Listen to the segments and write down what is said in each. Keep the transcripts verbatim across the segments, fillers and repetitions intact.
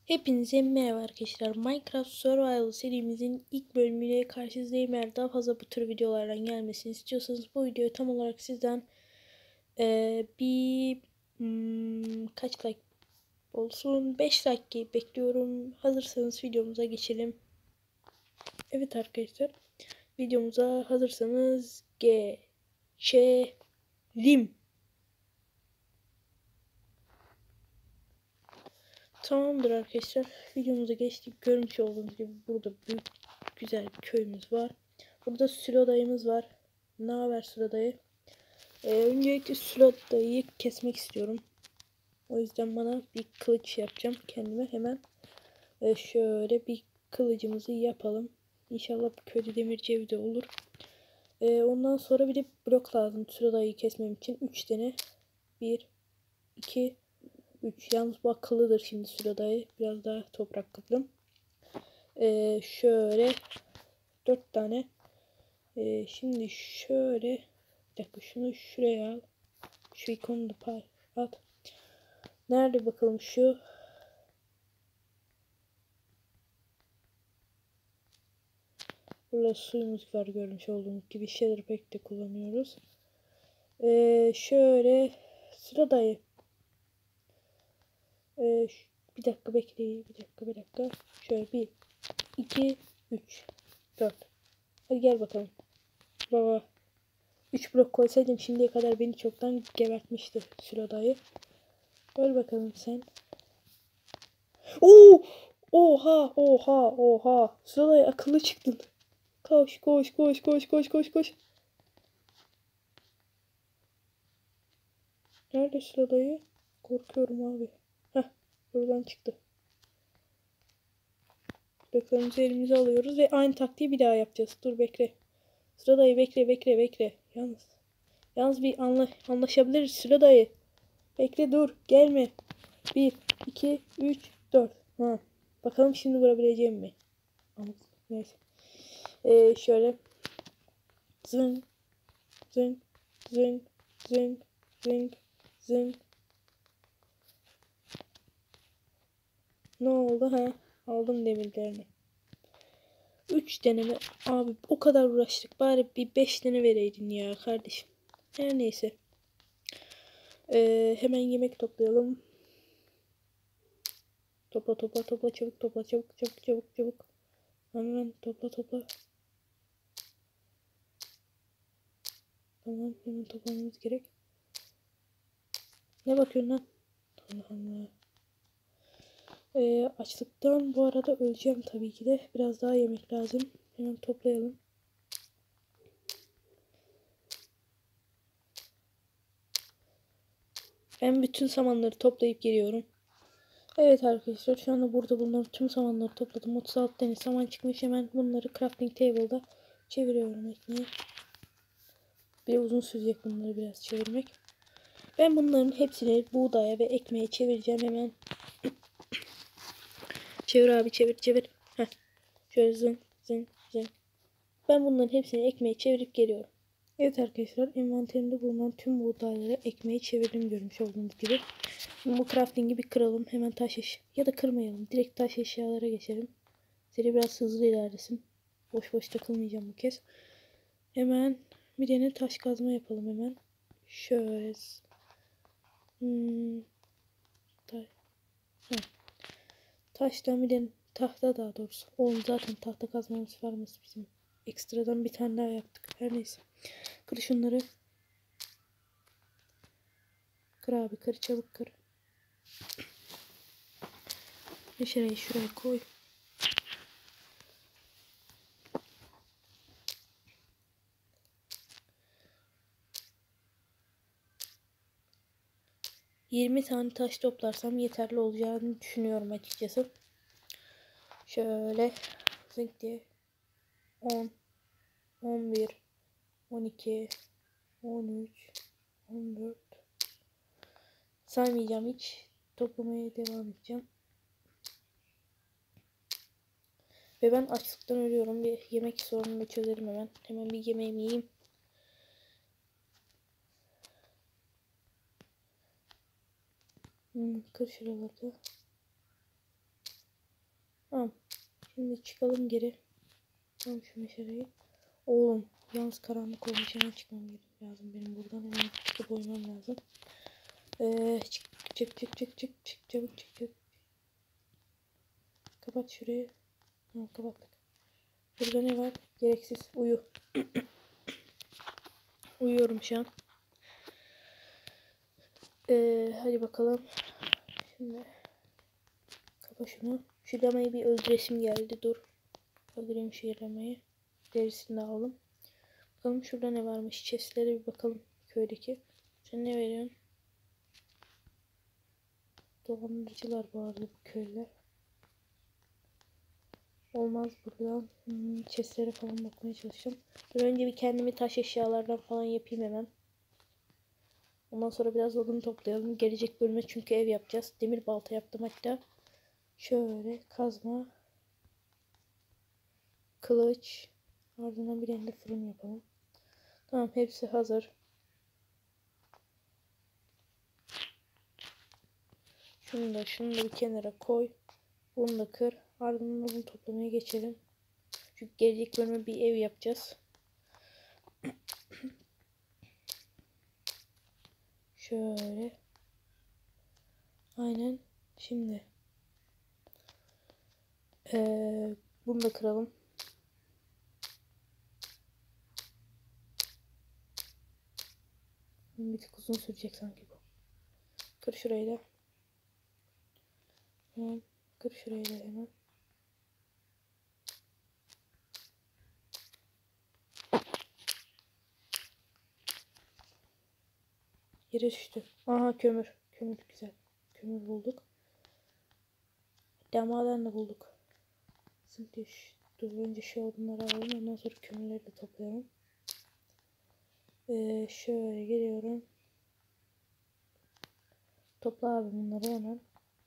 Hepinize merhaba arkadaşlar. Minecraft Survival serimizin ilk bölümüyle karşınızdayım. Eğer daha fazla bu tür videolardan gelmesini istiyorsanız bu videoyu tam olarak sizden e, bir hmm, kaç like olsun? beş like bekliyorum. Hazırsanız videomuza geçelim. Evet arkadaşlar. Videomuza hazırsanız geçelim. Tamamdır arkadaşlar. Videomuza geçtik. Görmüş olduğunuz gibi burada büyük güzel bir köyümüz var. Burada Sülo dayımız var. Ne haber Sülo dayı? Ee, öncelikle Sülo dayıyı kesmek istiyorum. O yüzden bana bir kılıç yapacağım kendime. Hemen ee, şöyle bir kılıcımızı yapalım. İnşallah bu köyde demirci evi de olur. Ee, ondan sonra bir de blok lazım Sülo dayıyı kesmem için. üç tane. bir, iki, üç. Yalnız bu akıllıdır şimdi Sülo dayı. Biraz daha toprak kıplım. Ee, şöyle dört tane. Ee, şimdi şöyle bir dakika şunu şuraya al. Şu ikonu da pay at. Nerede bakalım şu? Burada suyumuz var görmüş olduğunuz gibi. Shader Pack de kullanıyoruz. Ee, şöyle sıradayı. Ee, bir dakika bekleyin. Bir dakika bir dakika. Şöyle bir, iki, üç, dört. Hadi gel bakalım. Baba. üç blok koysaydım şimdiye kadar beni çoktan gebertmişti Sülo. Öl bakalım sen. Oo! Oha! Oha! Oha! Sülo akıllı çıktın. Koş koş koş koş koş koş koş. Nerede Sülo? Korkuyorum abi. Heh, buradan çıktı. Bloklarımızı elimize alıyoruz ve aynı taktiği bir daha yapacağız. Dur bekle. Sülo bekle bekle bekle. Yalnız. Yalnız bir anla anlaşabiliriz Sülo. Bekle dur. Gelme. bir, iki, üç, dört. Ha. Bakalım şimdi vurabileceğim mi? Neyse. Ee, şöyle. Zın. Zın. Zın. Zın. Zın. Zın. Ne oldu ha? Aldım demirlerini. üç deneme. Abi o kadar uğraştık. Bari bir beş tane vereydin ya kardeşim. Her neyse. Ee, hemen yemek toplayalım. Topla topla topla çabuk topla çabuk çabuk çabuk çabuk. Hemen topla topla. Tamam hemen toplamamız gerek. Ne bakıyorsun lan? Allah Allah. Ee, açlıktan bu arada öleceğim tabii ki de. Biraz daha yemek lazım. Hemen toplayalım. Ben bütün samanları toplayıp geliyorum. Evet arkadaşlar şu anda burada bulunan tüm samanları topladım. otuz altı tane saman çıkmış. Hemen bunları crafting table'da çeviriyorum ekmeği. Bir uzun sürecek bunları biraz çevirmek. Ben bunların hepsini buğdaya ve ekmeğe çevireceğim hemen. Çevir abi çevir çevir. Heh. Şöyle zın zın zın. Ben bunların hepsini ekmeğe çevirip geliyorum. Evet arkadaşlar envanterimde bulunan tüm buğdayları ekmeğe çevirdim görmüş olduğunuz gibi. Şimdi bu crafting'i bir kıralım. Hemen taş eşya ya da kırmayalım. Direkt taş eşyalara geçelim. Seri biraz hızlı ilerlesin. Boş boş takılmayacağım bu kez. Hemen bir tane taş kazma yapalım hemen. Şöyle. Hmm. Ta Taştan bir tane tahta daha doğrusu. Oğlum zaten tahta kazmamız varmış bizim. Ekstradan bir tane daha yaptık. Her neyse. Kır şunları. Kır abi kır çabuk kır. Meşaleyi şuraya koy. yirmi tane taş toplarsam yeterli olacağını düşünüyorum açıkçası. Şöyle zınk diye on, on bir, on iki, on üç, on dört saymayacağım hiç. Toplamaya devam edeceğim. Ve ben açlıktan ölüyorum. Bir yemek sorununu çözerim hemen. Hemen bir yemeğimi yiyeyim. Hmm, kır şuralarda. Tamam. Şimdi çıkalım geri. Tamam şu meşaleyi. Oğlum yalnız karanlık olmuş, hemen çıkmam lazım benim buradan, hemen çıkıp oynamam lazım. Ee, çık çık çık çık çık çık çabuk çık çık. Kapat şurayı. Ha, kapattık. Burada ne var? Gereksiz uyu. Uyuyorum şu an. Ee, hadi bakalım. Şimdi kapa şunu. Şu lamayı bir öldüresim geldi. Dur. Öldüreyim şu lamayı. Derisini de alalım. Bakalım şurada ne varmış. Chestlere bir bakalım köydeki. Sen ne veriyorsun? Dolandırıcılar bu arada bu köyler. Olmaz buradan. Hmm, chestlere falan bakmaya çalışacağım. Dur önce bir kendimi taş eşyalardan falan yapayım hemen. Ondan sonra biraz odun toplayalım. Gelecek bölüme çünkü ev yapacağız. Demir balta yaptım hatta. Şöyle kazma. Kılıç. Ardından bir elinde fırın yapalım. Tamam hepsi hazır. Şunu da şunu da bir kenara koy. Bunu da kır. Ardından bunu toplamaya geçelim. Çünkü gelecek bölüme bir ev yapacağız. Şöyle. Aynen. Şimdi. Ee, bunu da kıralım. Bir tık uzun sürecek sanki bu. Kır şurayı da. Tamam. Kır şurayı da hemen. Yere düştü. Aha kömür. Kömür güzel. Kömür bulduk. Maden de bulduk. Şimdi dur önce şu odunları alalım. Ondan sonra kömürleri de toplayalım. Ee, şöyle geliyorum. Topla abi bunları hemen.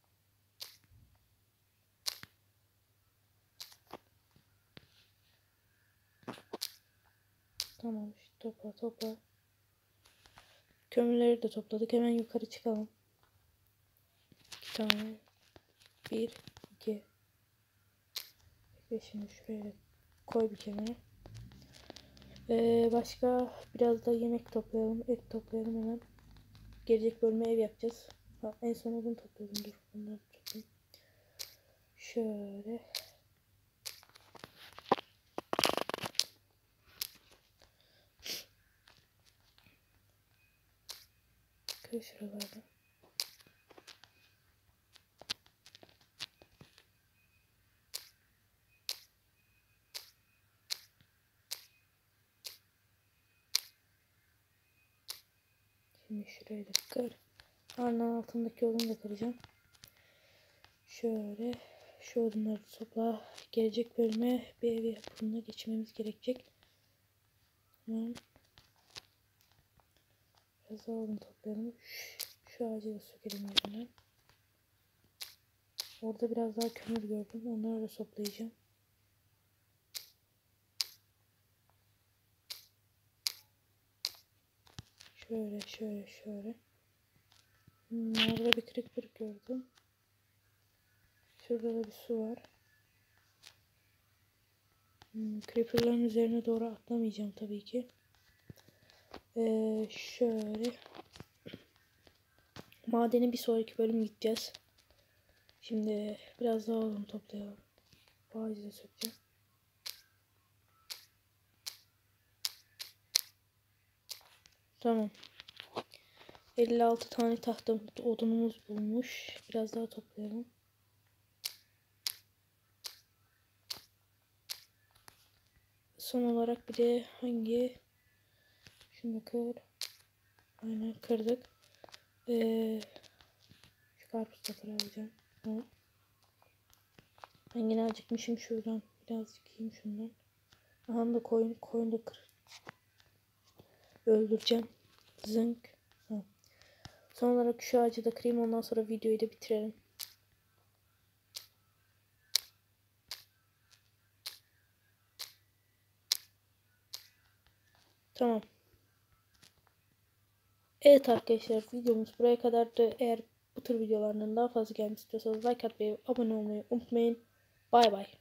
Tamam işte topla topla. Kömürleri de topladık. Hemen yukarı çıkalım. İki tane. Bir, iki. Ve şimdi şuraya da koy bir kenara. Ee, başka biraz da yemek toplayalım. Et toplayalım hemen. Gelecek bölüme ev yapacağız. Ha, en son odun topladım. Dur bunları toplayayım. Şöyle. Kır şuralarda. Şimdi şurayı da kır. Ardından altındaki odunu da kıracağım. Şöyle. Şu odunları topla. Gelecek bölüme bir ev yapımına geçmemiz gerekecek. Hemen. Biraz daha odun toplayalım. Şu, şu ağacı da sökelim yerinden. Orada biraz daha kömür gördüm. Onları da toplayacağım. Şöyle şöyle şöyle. Hmm, orada bir kırık kırık gördüm. Şurada da bir su var. Hmm, creeper'ların üzerine doğru atlamayacağım tabii ki. Ee, şöyle. Madeni bir sonraki bölüm gideceğiz. Şimdi biraz daha odun toplayalım. Bu ağacı da sökeceğim. Tamam. elli altı tane tahta odunumuz bulmuş. Biraz daha toplayalım. Son olarak bir de hangi? Şunu kır. Aynen kırdık. Ee, şu karpuzu da kıracağım. Tamam. Ben yine acıkmışım, şuradan birazcık yiyeyim şundan. Aha da koyun, koyun da kır. Öldüreceğim. Zınk. Ha. Son olarak şu ağacı da kırayım, ondan sonra videoyu da bitirelim. Tamam. Evet arkadaşlar, videomuz buraya kadardı. Eğer bu tür videolardan daha fazla gelmek istiyorsanız like atmayı, abone olmayı unutmayın. Bay bay.